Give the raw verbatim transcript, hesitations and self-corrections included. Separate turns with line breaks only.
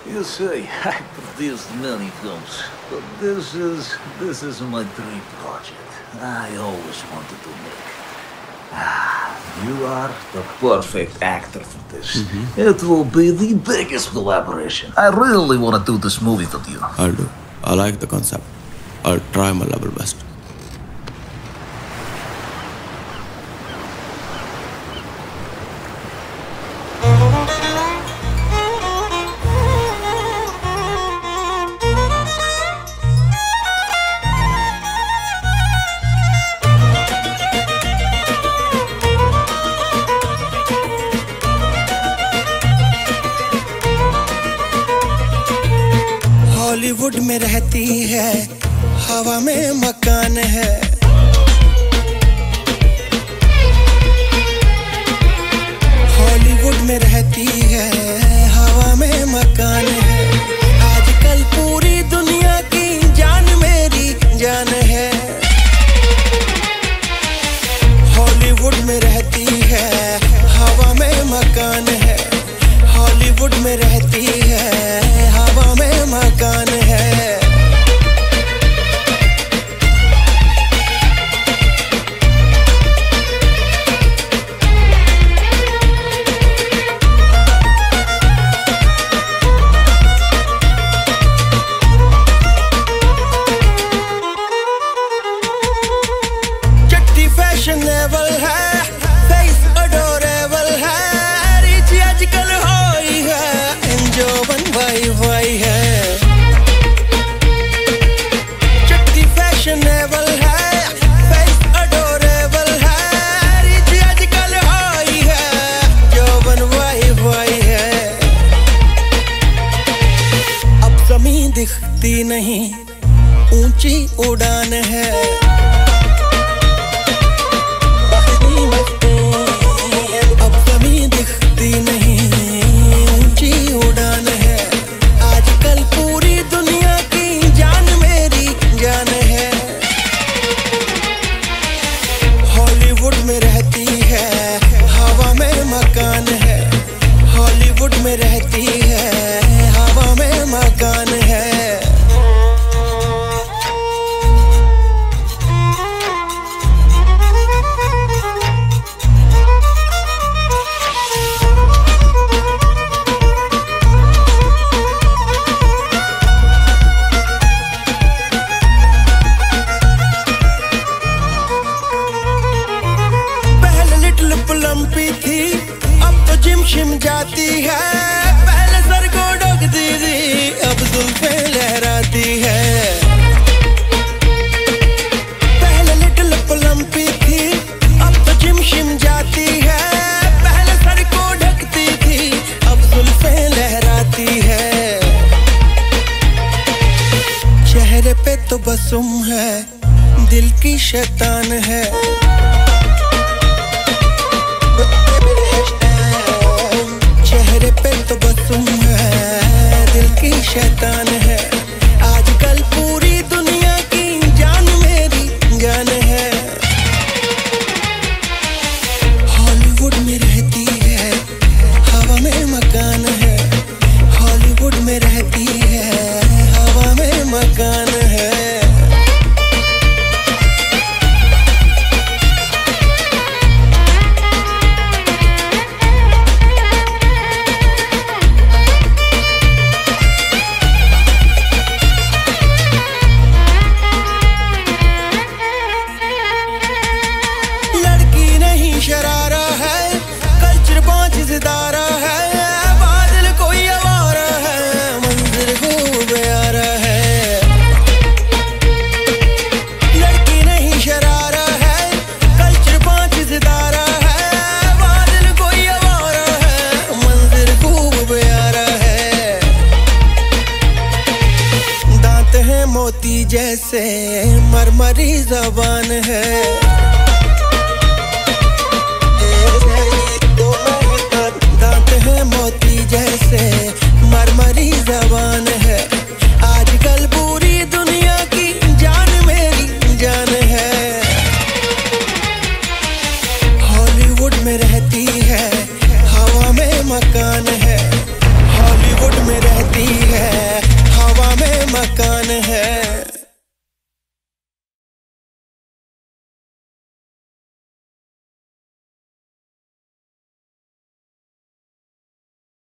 You say I produced many films, but this is this is my dream project. I always wanted to make. Ah, you are the perfect actor for this.
Mm-hmm.
It will be the biggest collaboration. I really want to do this movie with you.
I'll do. I like the concept. I'll try my level best.
Hollywood में रहती है, हवा में मकान है। Hollywood में रहती है, हवा में मकान है। आजकल पूरी दुनिया की जान मेरी जान है। हॉलीवुड में रहती है, हवा में मकान है। हॉलीवुड में रहती है, हवा में मकान है। चट्टी फैशनेबल है, फेस अडोरेबल है, रिच आजकल होई है, एंजोवन वाई वाई है। चट्टी फैशनेबल है, फेस अडोरेबल है, रिच आजकल होई है, जोवन वाई वाई है। अब ज़मीन दिखती नहीं, ऊंची उड़ान है। अब ज़मीन दिखती नहीं, ऊंची उड़ान है। आजकल पूरी दुनिया की जान मेरी जान है। हॉलीवुड में रहती है, हवा में मकान है। हॉलीवुड में रहती है, हवा में मकान है। लंपी थी, अब तो जिम शिम जाती है। पहले सर को ढकती थी, अब जुल्फें लहराती है। पहले लिटिल लंपी थी, अब तो जिम शिम जाती है। पहले सर को ढकती थी, अब जुल्फें लहराती है। चेहरे पे तो बसुम है, दिल की शैतान है। चेहरे पे तो बसुम है, दिल की शैतान है। आजकल पूरी दुनिया की जान मेरी जान है। हॉलीवुड में रहती है, हवा में मकान है। हॉलीवुड में रहती है, हवा में मकान है। शरारा है, कल्चर पांच सितारा है। बादल कोई आवारा है, मंदिर को प्यारा है। लड़की नहीं शरारा है, कल्चर पांच सितारा है। बादल कोई आवारा है, मंदिर को प्यारा है। दांत हैं मोती जैसे, मरमरी जबान है। दांत है मोती जैसे,